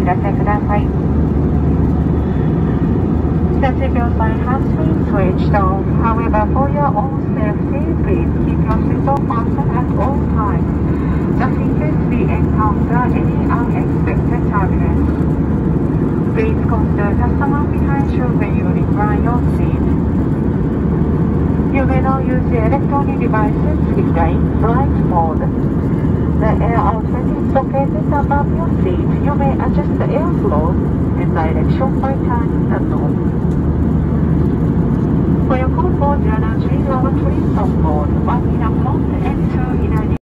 らせください。The seatbelt sign has been switched off. However, for your own safety, please keep your seatbelt fastened at all times, just in case we encounter any unexpected turbulence. Please consider the customer behind you when you recline your seat. You may now use the electronic devices with the in-flight mode. The air outlet is located above your seat. You may adjust the airflow and direction by turning the knob. For your comfort, there are 3 lavatories on board, one in a front and 2 in a